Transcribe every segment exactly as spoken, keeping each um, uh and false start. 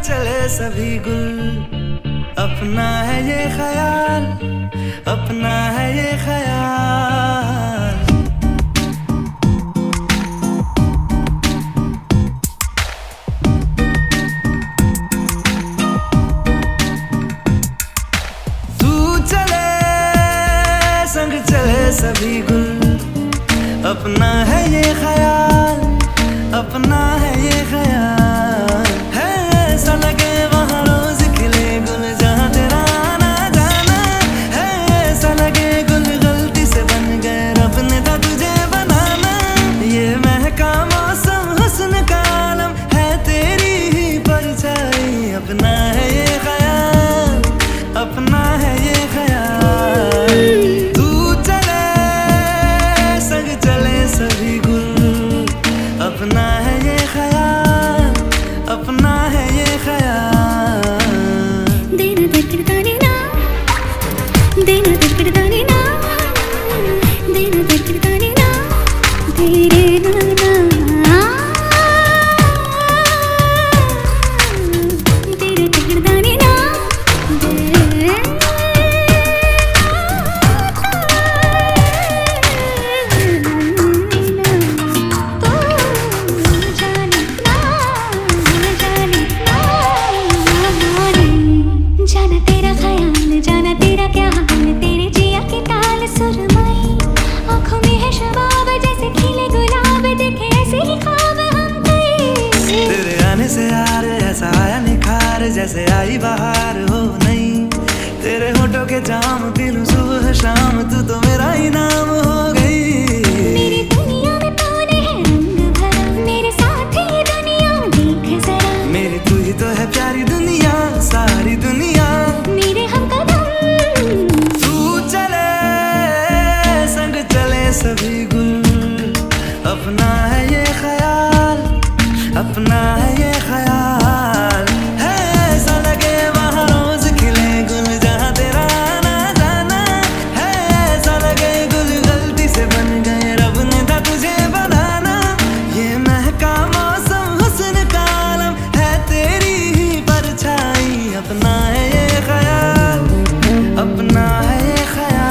चले सभी गुल, अपना है ये ख्याल, अपना है ये ख्याल। तू चले संग चले सभी गुल, अपना है ये ख्याल, अपना है ये ख्याल। है ऐसा लगे वहाँ रोज खिले गुल जहाँ तेरा आना जाना, है ऐसा लगे गुल गलती से बन गए रब ने था तुझे बनाना। ये महका मौसम हुस्न का आलम है तेरी ही परछाई, अपना है ये ख्याल, अपना है ये ख्याल। तू चले संग चले सभी गुल, अपना है ये ख्याल, अपना है ये ख्याल। देना दरकरदाने ना, देना दरकरदाने ना, देना दरकरदाने ना, तेरे नाना। तेरे दरकरदाने ना, जाना तेरा ख्याल, जाना तेरा क्या हाल, तेरे जिया की ताल सुरमई आँखों में है शबाब जैसे खिले गुलाब, देखे ऐसे ही ख्वाब हम कई। तेरे आने से यार ऐसा आया निखार, जैसे आई बाहर हो नहीं। तेरे होठों के जाम पी लूं सुबह शाम, तू तो मेरा ही नाम हो गई। मेरी दुनिया में तूने है रंग भरा, मेरे साथ ही दुनिया देख जरा। मेरी तू ही तो है प्यारी दुनिया, सारी दुनिया मेरे हमकदम। तू चले संग चले सभी गुल, अपना है ये ख्याल, अपना है ये ख्याल। है ऐसा लगे वहाँ रोज खिले गुल जहाँ तेरा आना जाना, है ऐसा लगे गुल गलती से बन गए रब ने था तुझे बनाना। ये महका मौसम हुस्न का आलम है तेरी ही परछाई, अपना है ये ख्याल, अपना है ये ख्याल।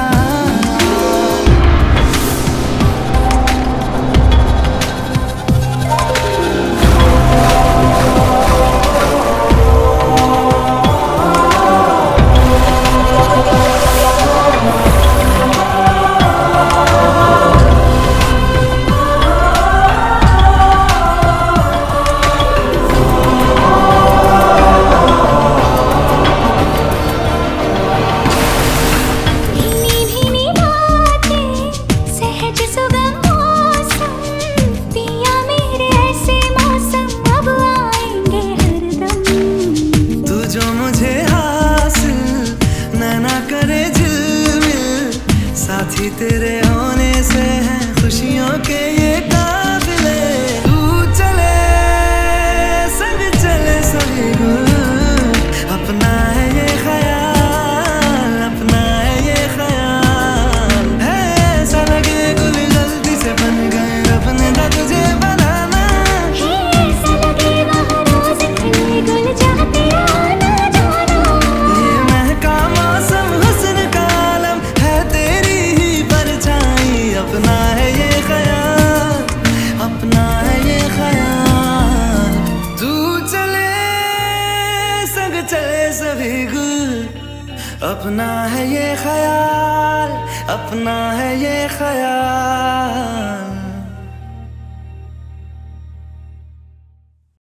साथी तेरे होने से हैं खुशियों के ये काफिले। तू चले संग चले सभी गुल, अपना है ये ख्याल, अपना है ये ख्याल। है ऐसा लगे गुल गलती से बन गए रब ने था तुझे बनाना। ऐसा लगे वहाँ रोज खिले गुल जहाँ तेरा आना जाना। ये महका मौसम हुस्न का आलम है तेरी ही परछाई, अपना है ये ख्याल, अपना है ये ख्याल। तू चले संग चले सभी गुल, अपना है ये ख्याल, अपना है ये ख्याल।